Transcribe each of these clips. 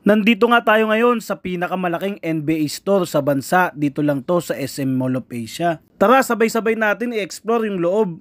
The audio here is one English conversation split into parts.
Nandito nga tayo ngayon sa pinakamalaking NBA store sa bansa. Dito lang to sa SM Mall of Asia. Tara, sabay-sabay natin i-explore yung loob.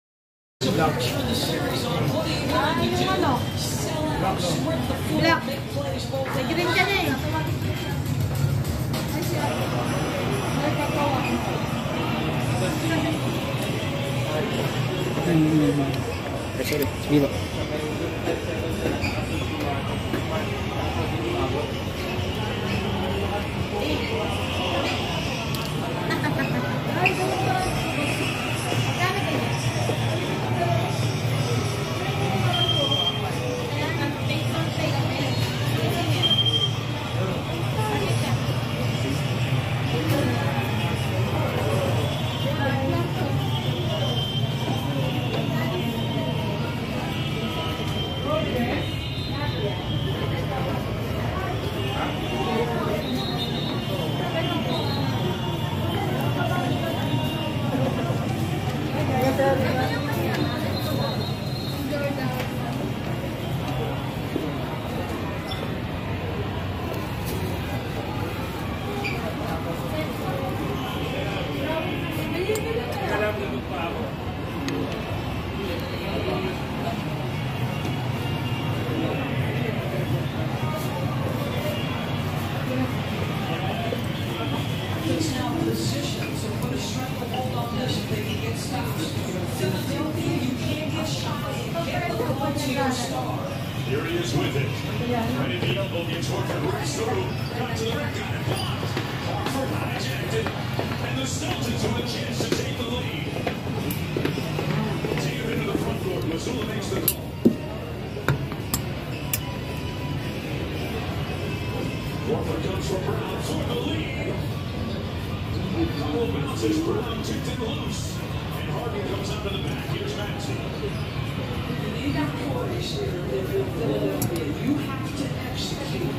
Here he is with it. Ready to elbow gets Horford race through. Got to the record and blocked. Horford hijacked it. And the Celtics have a chance to take the lead. Take him into the front court. Missoula makes the call. Horford comes from Brown for the lead. Couple bounces. Brown kicked it loose. And Harden comes up in the back. Here's Maxey. You got Corey's here in Philadelphia. You have to execute.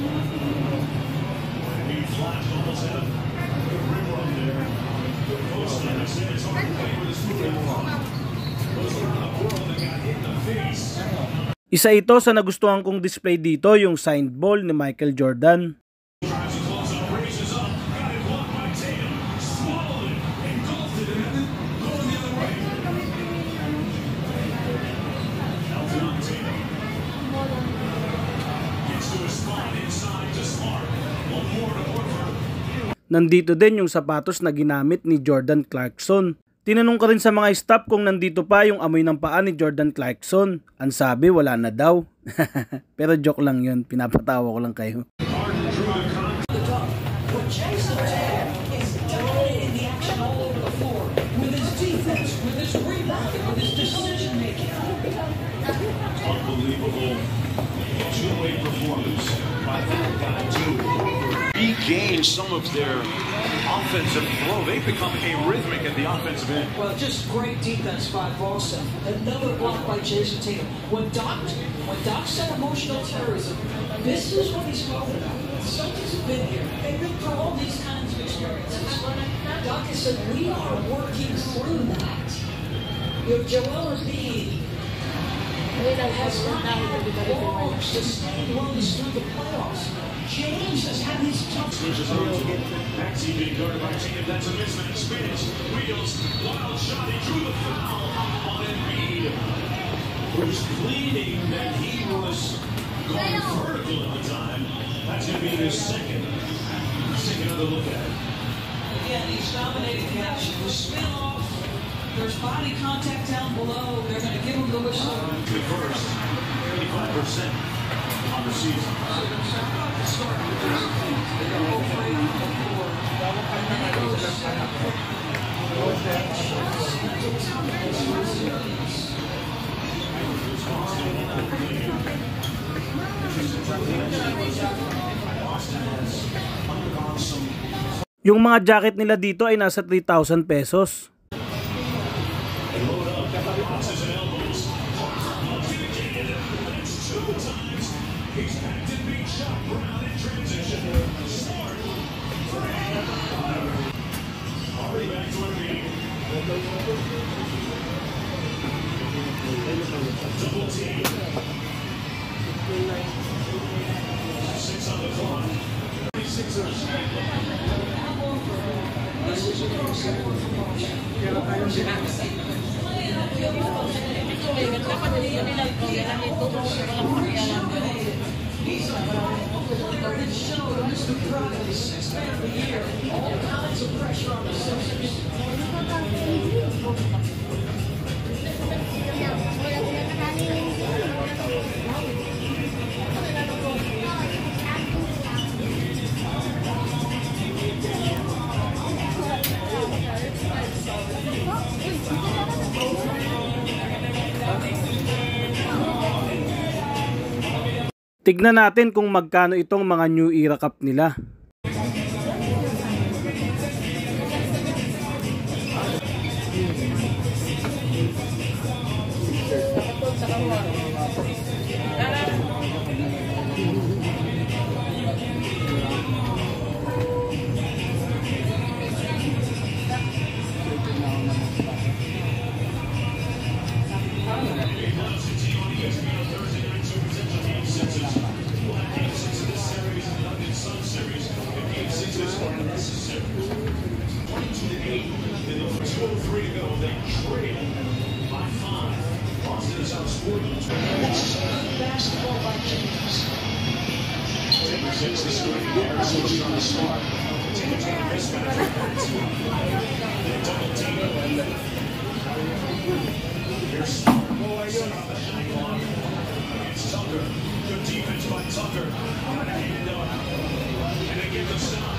He flashed almost had a good rim run there. Good post line. I said it's hard to play with his foot out. Goes around the world and got hit in the face. Isa ito sa nagustuhan kong display dito, yung signed ball ni Michael Jordan. Tries to close up, raises up, got it blocked by Tatum. Swallowed it, engulfed it, and then going the other way. Elton on Tatum. Gets to his spot inside to Smart. One more to Horford. Nandito din yung sapatos na ginamit ni Jordan Clarkson. Tinanong ko rin sa mga staff kung nandito pa yung amoy ng paa ni Jordan Clarkson. Ang sabi, wala na daw. Pero joke lang yun, pinapatawa ko lang kayo. What Jason Tatum is dominating the action all over the floor with his defense, with his rebounding, with his decision making. Unbelievable two-way performance by that guy, too. Regain some of their offensive flow. They've become arrhythmic at the offensive end. Well, just great defense by Boston. Another block by Jason Tatum. When Doc said emotional terrorism, this is what he's talking about. The Celtics have been here. They've been through all these kinds of experiences. Doc has said, we are working through that. You know, Joel Embiid has not had long sustained runs through the playoffs. James has had these tough Maxey being guarded by Tatum. That's a mismatch. Spins, wheels, wild shot. He drew the foul on Embiid. Was pleading that he was going vertical at the time. That's going to be his second. Let's take another look at it. Again, he's dominating the action. The spin off. There's body contact down below. They're going to give him the whistle. The first, 85% on the season. Yung mga jacket nila dito ay nasa 3,000 pesos. He's packed and beat shot. Brown in transition. Smart. Already back to Embiid. Double team. 6 on the Tignan natin kung magkano itong mga New Era Cup nila. Good defense by Tucker. And they give the stop.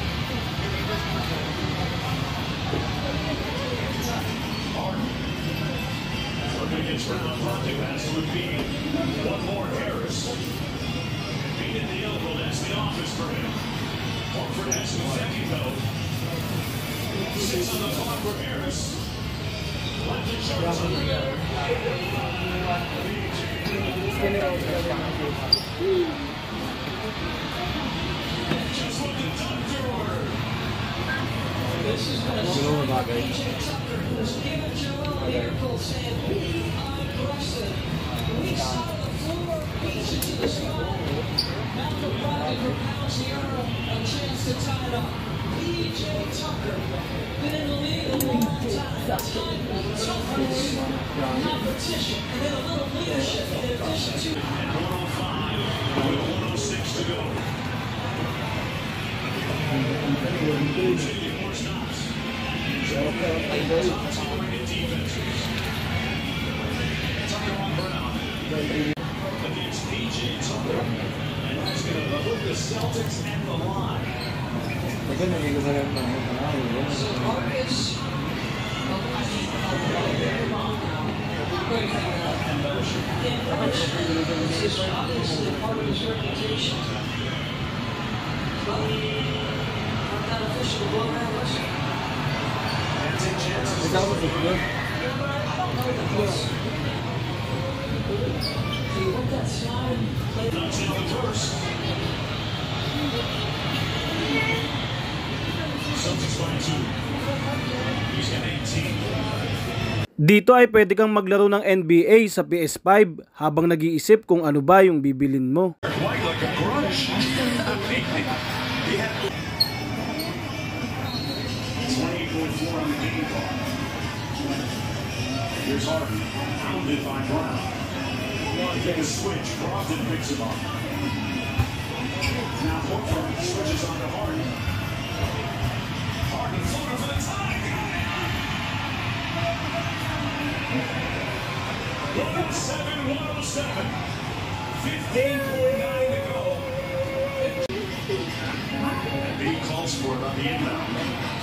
Against Brown, Ponte pass would be one more Harris. Beat at the elbow, that's the office for him. Horford has to second go. Sits on the clock for Harris. Left and short under there. Just what the doctor ordered. This is going to start PJ Tucker, who's given Joel a miracle, saying, be aggressive. We saw the floor reach into the sky. Now the product propels here a chance to tie it up. PJ Tucker, been in the league a long time. Toughness, competition, and then a little leadership in addition to... And 105 with 106 to go. More stops. Top-rated defenses. Tucker on Brown. Against PJ Tucker. And that's going to put the Celtics and the line. So Marcus... This is obviously part of his reputation. Not official blowout, listen. And take chances. I don't know the close. He went that slide. Knocks out the first. Celtics by 2. He's got 18. Dito ay pwede kang maglaro ng NBA sa PS5 habang nag-iisip kung ano ba yung bibilin mo. Quite like a grudge. 28.4 on the game clock. Here's Harden, pounded by Brown. Take a switch, Brogdon picks him up. Now Horford switches on to Harden. Harden floater for the tie. 107-107. 15.9 to go. And B calls for it on the inbound.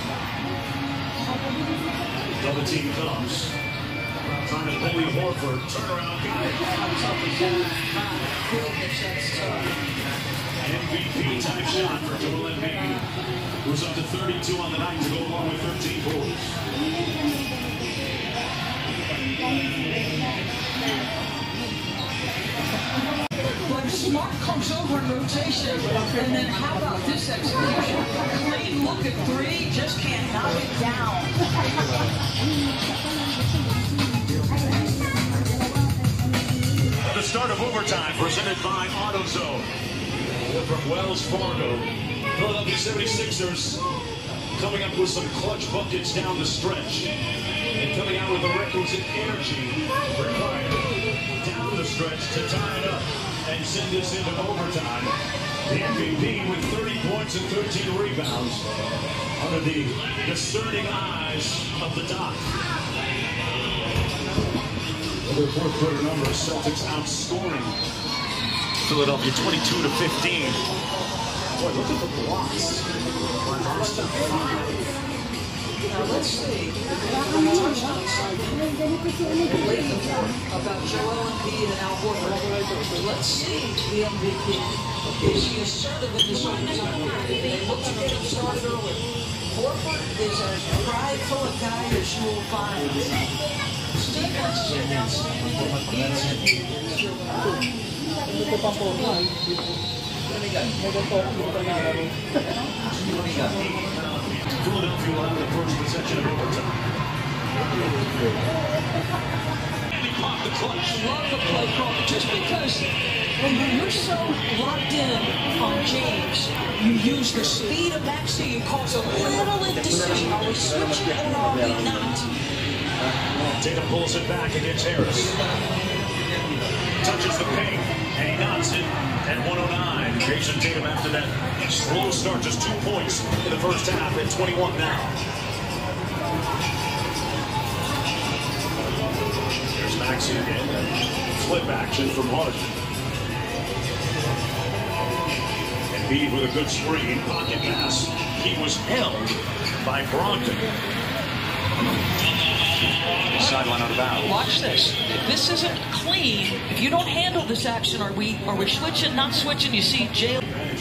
Double team comes. Trying to bully Horford. Turnaround guy. MVP type shot for Joel Embiid, who's up to 32 on the night to go along with 13 points. But Smart comes over in rotation, and then how about this execution? Clean look at three, just can't knock it down. The start of overtime presented by AutoZone from Wells Fargo. Philadelphia 76ers coming up with some clutch buckets down the stretch and coming out with the requisite energy required down the stretch to tie it up and send this into overtime. The MVP with 30 points and 13 rebounds under the discerning eyes of the doc. Other fourth quarter numbers, Celtics outscoring Philadelphia 22-15. Boy, look at the blocks. Now let's see. About Joel Embiid and Al Horford. Let's see the MVP. Is he assertive in this overtime period? They look to get him started early. Horford is as prideful a guy as you will find. Defense is outstanding. Philadelphia will have the first possession of overtime. Pop the clutch. Love the play call, just because when you're so locked in on James, you use the speed of Maxey, you cause a little indecision. Are we switching or are we not? Tatum pulls it back against Harris. Touches the paint, and he knocks it at 109. Jason Tatum after that slow start, just 2 points in the first half at 21 now. There's Maxey again. Flip action from Harden. Embiid with a good screen, pocket pass. He was held by Brogdon. Sideline out of bounds. Watch this. If this isn't clean, if you don't handle this action, are we switching, not switching? You see Jay.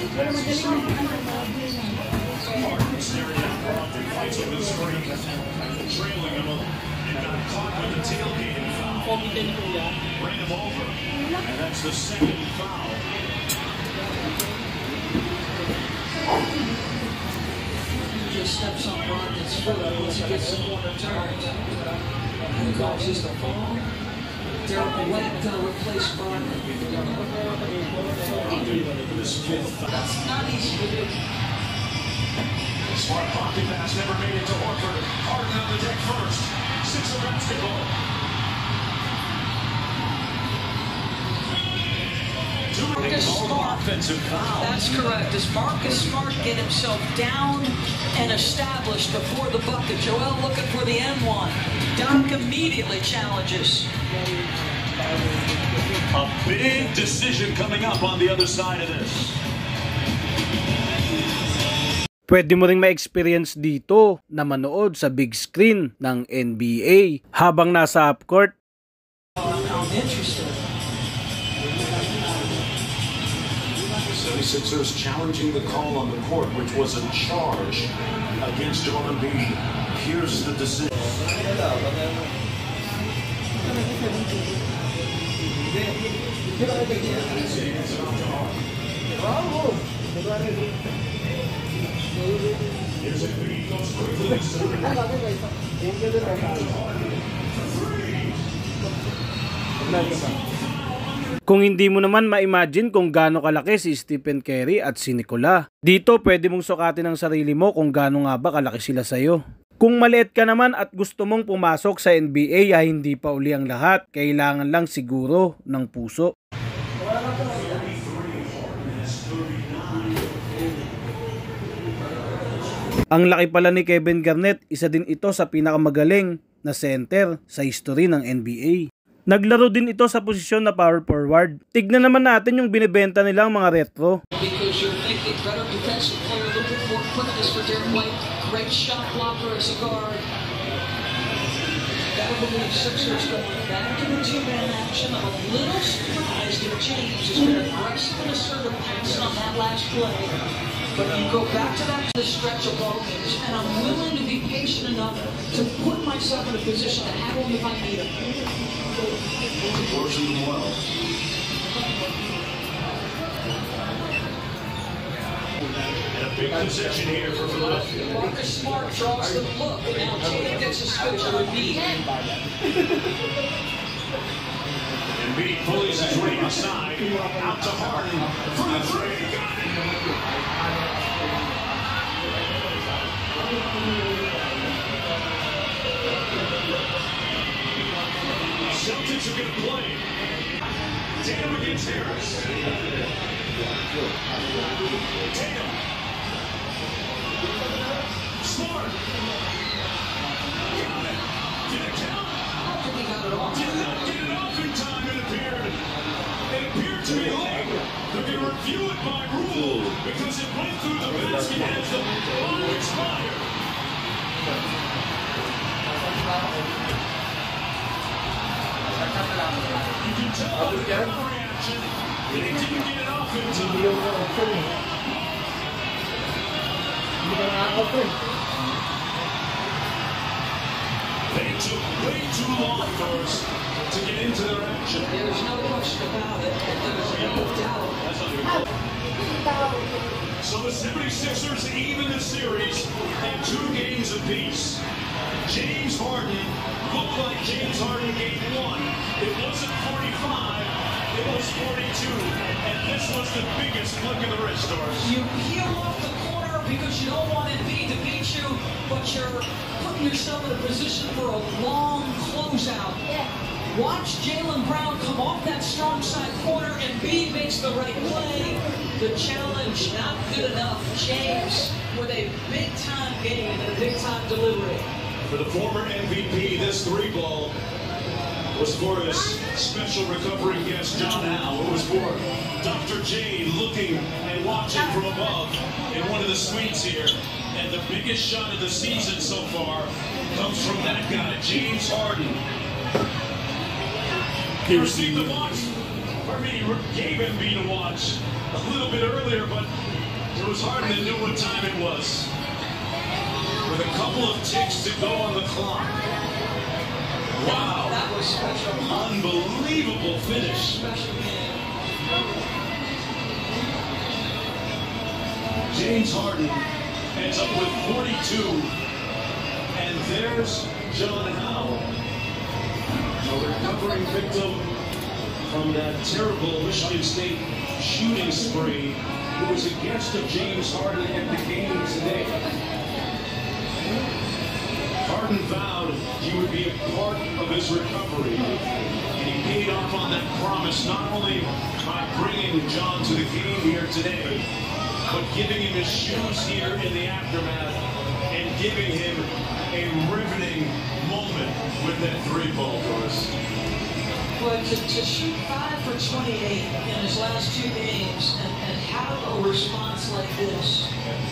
Fights over the screen, trailing him, and got caught with the tailgating foul. Ran him over, and that's the second foul. Just steps on Brogdon's foot once he gets some more returns. Who causes the fall? Derek White going to replace Brogdon. That's not easy to do. Smart pocket pass never made it to Horford. Harden on the deck first. Sixer basketball. Marcus Smart. Offensive foul. That's correct. As Marcus Smart get himself down and established before the bucket. Joel looking for the N1. Doc immediately challenges. A big decision coming up on the other side of this. Pwede mo ring ma-experience dito na manood sa big screen ng NBA habang nasa upcourt. I'm interested. 76ers challenging the call on the court, which was a charge against Joel Embiid. Here's the decision. Here's Embiid, goes quickly. Kung hindi mo naman ma-imagine kung gaano kalaki si Stephen Curry at si Nikola, dito pwede mong sukatin ang sarili mo kung gaano nga ba kalaki sila sa'yo. Kung maliit ka naman at gusto mong pumasok sa NBA ay hindi pa uli ang lahat, kailangan lang siguro ng puso. Ang laki pala ni Kevin Garnett, isa din ito sa pinakamagaling na center sa history ng NBA. Naglaro din ito sa posisyon na power forward. Tignan naman natin yung binibenta nilang mga retro. Because you're thinking better defensive player, looking for quickness for Derek White. Great shot blocker as a guard. Gotta believe Sixers going back to the two-man action. I'm a little surprised if James has been aggressive and assertive on that last play. But you go back to that stretch of ball games, and I'm willing to be patient enough to put myself in a position to have him if I need him. Works them well. And a big possession here for Philadelphia. Marcus Smart draws the look, and now Tatum gets a switch on Embiid. Embiid pulls his way inside, out to Harden for the three. Got it. Tatum. Smart. Got it. Did it count? He got it off. Did not get it off in time, it appeared. It appeared to be late. They're going to review it by rule because it went through the basket as the ball expired. You can tell by the crowd reaction that he didn't get it off in time. They took way too long for us to get into their action. There's no question about it. There's no doubt. So the 76ers even the series in 2 games apiece. James Harden looked like James Harden game 1. It wasn't 45, it was 42. And this was the biggest flick of the wrist, Doris. You peel off the corner because you don't want Embiid to beat you, but you're putting yourself in a position for a long closeout. Watch Jaylen Brown come off that strong side corner, and Embiid makes the right play. The challenge not good enough. James with a big-time game and a big-time delivery. For the former MVP, this 3-ball was for his special recovery guest, John Howe. It was for Dr. J looking and watching from above in one of the suites here. And the biggest shot of the season so far comes from that guy, James Harden. He received the watch. I mean, he gave Embiid a watch a little bit earlier, but it was Harden that knew what time it was. With a couple of ticks to go on the clock. Wow. That was special. Unbelievable finish. Special game. James Harden ends up with 42. And there's John Howe, a recovering victim from that terrible Michigan State shooting spree, who was a guest of James Harden at the game today. Harden vowed he would be a part of his recovery, and he paid off on that promise not only by bringing John to the game here today, but giving him his shoes here in the aftermath and giving him a riveting moment with that 3-ball for us. But to shoot 5 for 28 in his last 2 games and have a response like this.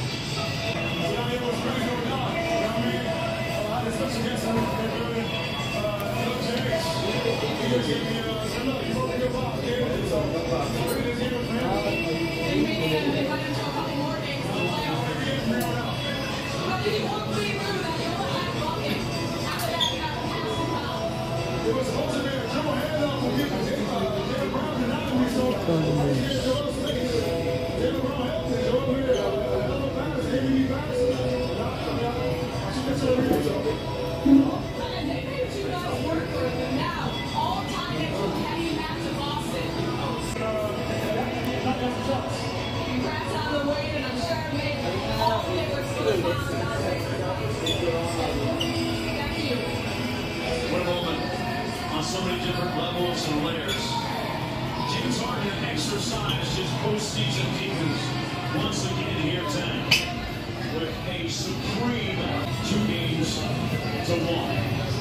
What a moment on so many different levels and layers. James Harden exercised his postseason defense once again here tonight with a supreme 2 games to 1.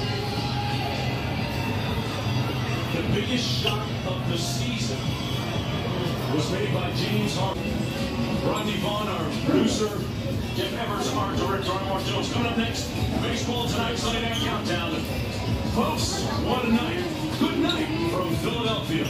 The biggest shot of the season was made by James Harden. Rodney Vaughn, our producer, Jeff Evers, our director, Armor Jones. Coming up next, baseball tonight, Sunday Night Countdown. Folks, what a night. Good night from Philadelphia.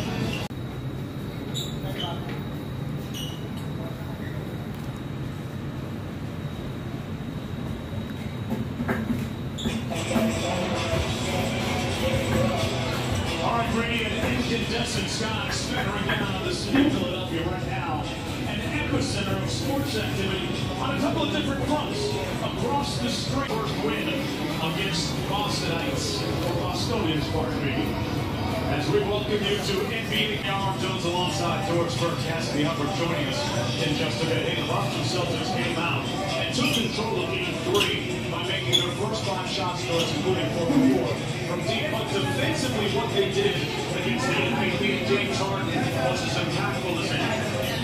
All right, Brady, an incandescent sky smearing down on the city of Philadelphia right now. An epicenter of sports activity on a couple of different fronts across the street. First win against Bostonites, or Bostonians, pardon me. As we welcome you to NBA Arm Jones alongside George Burke, Cassidy Hubbard joining us in just a bit. Hey, the Boston Celtics came out and took control of Game 3 by making their first 5 shots, including 4 from deep. But defensively, what they did against the MVP James Harden was as impactful as anything.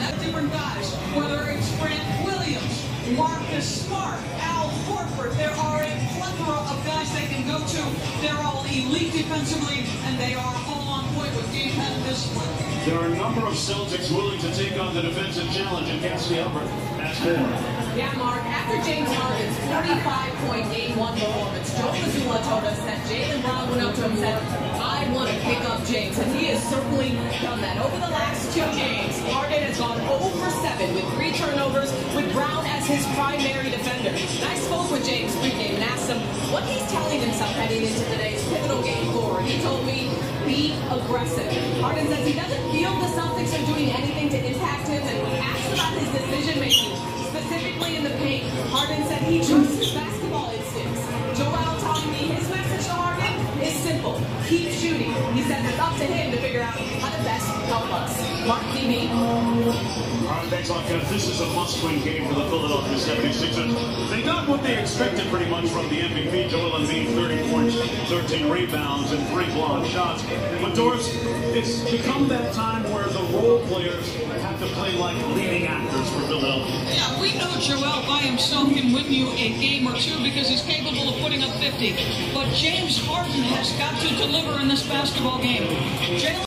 different guys, whether it's Grant Williams, Marcus Smart, Al Horford, there are a plethora of guys they can go to. They're all elite defensively, and they are all on point with game-time discipline. There are a number of Celtics willing to take on the defensive challenge, and Cassidy Albert has more. Yeah, Mark, after James Harden's 45-point Game 1 performance, Joe Mazzulla told us that Jaylen Brown went up to him and said, I want to pick up James, and he has certainly done that. Over the last 2 games, Harden has gone 0 for 7 with 3 turnovers, with Brown as his primary defender. And I spoke with James pregame and asked him what he's telling himself heading into today's pivotal game 4. He told me, be aggressive. Harden says he doesn't feel the Celtics are doing anything to impact him, and when asked about his decision-making, specifically in the paint, Harden said he trusts his basketball instincts. Joel telling me his message to Harden is simple. Keep shooting. He said it's up to him to figure out how to best help us. Mark TV. All right, thanks a lot, Kev. This is a must-win game for the Philadelphia 76ers. They got what they expected pretty much from the MVP. Joel Embiid, 30 points, 13 rebounds, and 3 blocked shots. But Doris, it's become that time where the role players have to play like leading actors for Philadelphia. Yeah, we know Joel by himself can win you a game or 2 because he's capable of putting up 50. But James Harden has got to deliver in this basketball game. Jaylen.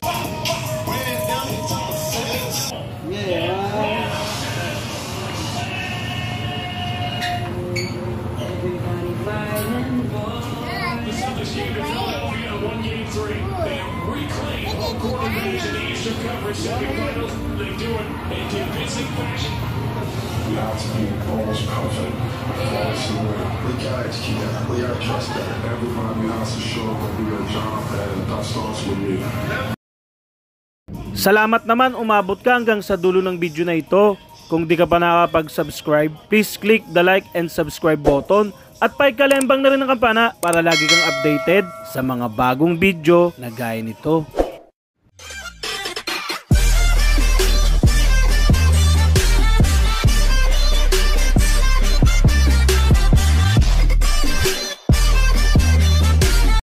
The Celtics came to Philadelphia in a 1-game 3. They have reclaimed home court advantage in the Eastern Conference semifinals. They do it in convincing fashion. We have to be almost perfect. We gotta execute that. We gotta trust that. Everybody has to show up and do their job, and that starts with me. Salamat naman umabot ka hanggang sa dulo ng video na ito. Kung di ka pa nakakapag-subscribe, please click the like and subscribe button at paikalembang na rin ang kampana para lagi kang updated sa mga bagong video na gaya nito.